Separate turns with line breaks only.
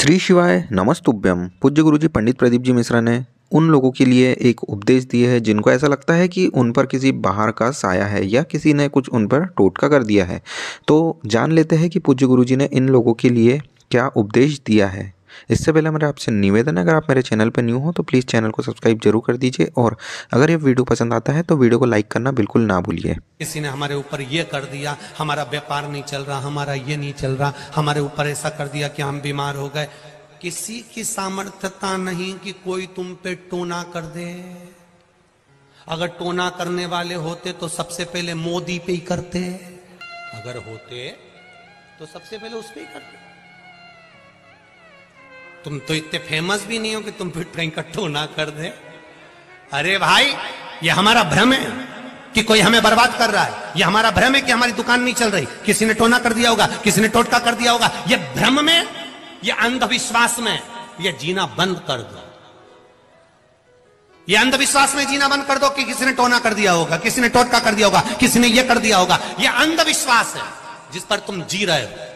श्री शिवाय नमस्तुभ्यम। पूज्य गुरुजी पंडित प्रदीप जी मिश्रा ने उन लोगों के लिए एक उपदेश दिए है जिनको ऐसा लगता है कि उन पर किसी बाहर का साया है या किसी ने कुछ उन पर टोटका कर दिया है। तो जान लेते हैं कि पूज्य गुरुजी ने इन लोगों के लिए क्या उपदेश दिया है। इससे पहले मेरा आपसे निवेदन है, अगर आप मेरे चैनल पर न्यू हो तो प्लीज़ चैनल को सब्सक्राइब जरूर कर दीजिए और अगर ये वीडियो पसंद आता है तो वीडियो को लाइक करना बिल्कुल ना भूलिए।
किसी ने हमारे ऊपर ये कर दिया, हमारा व्यापार नहीं चल रहा, हमारा ये नहीं चल रहा, हमारे ऊपर ऐसा कर दिया कि हम बीमार हो गए। किसी की सामर्थ्यता नहीं कि कोई तुम पे टोना कर दे। अगर टोना करने वाले होते तो सबसे पहले मोदी पे ही करते, अगर होते तो सबसे पहले उस पे ही करते। तुम तो इतने फेमस भी नहीं हो कि तुम फिर कहीं का टोना कर दे। अरे भाई, ये हमारा भ्रम है कि कोई हमें बर्बाद कर रहा है। ये हमारा भ्रम है कि हमारी दुकान नहीं चल रही, किसी ने टोना कर दिया होगा, किसी ने टोटका कर दिया होगा। ये भ्रम में, ये अंधविश्वास में ये जीना बंद कर दो। ये अंधविश्वास में जीना बंद कर दो कि किसी ने टोना कर दिया होगा, किसी ने टोटका कर दिया होगा, किसी ने ये कर दिया होगा। ये अंधविश्वास है जिस पर तुम जी रहे हो।